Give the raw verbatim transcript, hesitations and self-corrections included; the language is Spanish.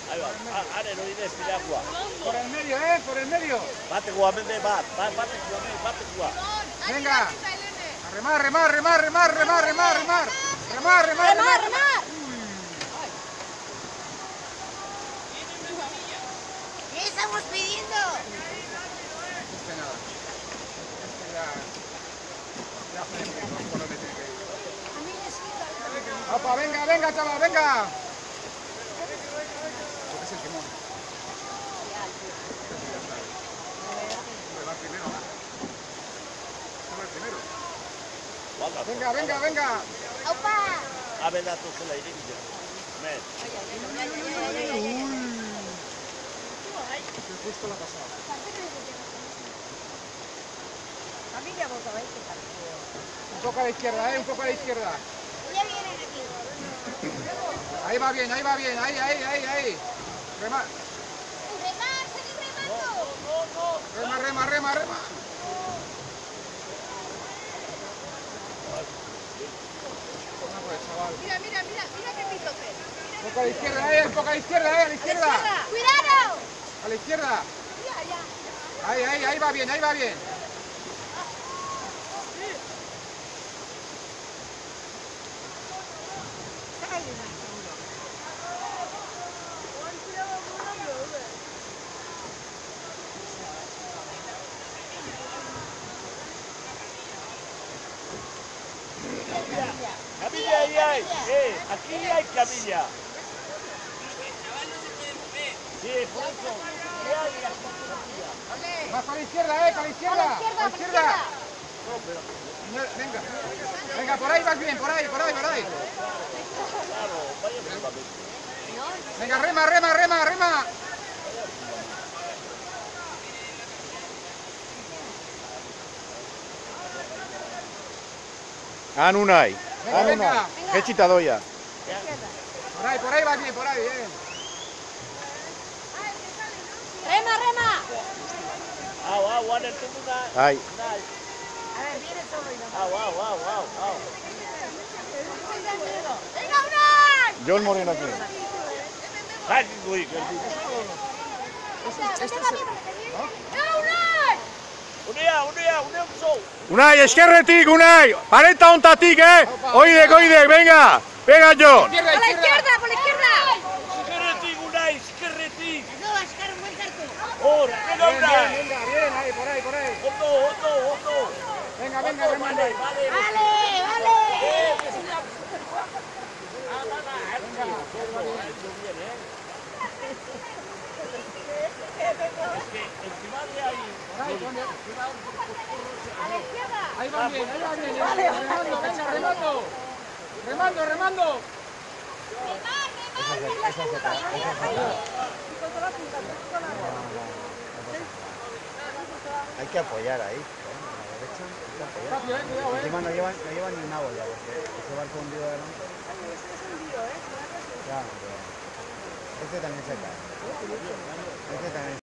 Ahí va. Are no dices agua. Por el medio, eh, por el medio. Bate gua, mende bat. Bate gua, bate gua. Venga. A remar, remar, remar, remar, remar, remar, remar. Remar, remar, remar, remar. ¿Qué estamos pidiendo? Este nada. Este ya. Ya sabemos por dónde tiene que ir. Opa, venga, venga, chaval, venga. Porque es el timón. Va primero, ¿no? Va primero. Venga, venga, venga. ¡Opa! A ver, datos en la iglesia. Men. Justo la pasada. Familia, vos sabéis qué tal. Un poco a la izquierda, eh, un poco a la izquierda. Ya vienen aquí. Ahí va bien, ahí va bien, ahí, ahí, ahí, ahí. Rema. ¡Remar, seguid remando! Rema, rema, rema, rema. Bueno, pues, chaval. Mira, mira, mira, mira qué pitote. Un poco a la izquierda, eh, un poco a la izquierda, eh, a la izquierda. ¡Cuidado! A la izquierda. Ya, ya. Ahí, ahí, ahí va bien, ahí va bien. Camilla ahí hay. Eh, aquí hay camilla. Sí, por eso. ¿Qué hay aquí camilla? Más para la izquierda, eh, para la izquierda. A la izquierda, a la izquierda. No, pero... Venga, venga, por ahí vas bien, por ahí, por ahí, por ahí. Claro, vaya por Venga, rema, rema, rema, rema. Anunai, Venga, Anunai, venga. Hechita doya. Por ahí, por ahí vas bien, por ahí, bien. ¡Rema, rema! Au, au, ane tu muna. Ay, A ver, viene todo y no. Au, au, au, au, au. ¡Venga, Unai! John Moreno aquí. Ay, güey, que Este es el... ¿no? ¡No, Unai! Unea, unea, unea un show. Unai, esquerretik, Unai. Pareta ontatik, eh. Oidek, oidek, venga. Venga, John. Izquierda, ¡Por la izquierda. izquierda, por la izquierda! Esquerretik, Unai, esquerretik. No, vas a estar un buen carto. Hor, venga, Bien, bien, Unai. venga, bien, ahí, por ahí, por ahí. Ondo, ondo, ondo. Venga, venga, Ondo, remando. vale, vale. ¡Vale, vale! Eh, que sí, la- Ah, va, va, ha hecho bien, ha hecho bien, ¿eh? Es que encima de ahí... Por ahí, ¿dónde? ¡A la izquierda! Ahí va bien, ahí va bien. Remando, venga, remando. Remando, remando. Hay que apoyar ahí. A la derecha hay que apoyar. Rápido, eh, cuidado, eh. Encima no llevan, no llevan ni una boya, porque ese barco hundido adelante. Claro, pero este también se cae. Este también